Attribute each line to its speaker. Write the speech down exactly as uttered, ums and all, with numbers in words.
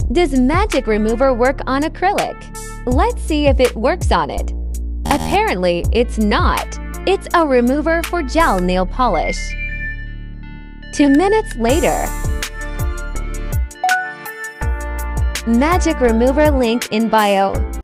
Speaker 1: Does Magic Remover work on acrylic? Let's see if it works on it. Apparently, it's not. It's a remover for gel nail polish. Two minutes later. Magic Remover link in bio.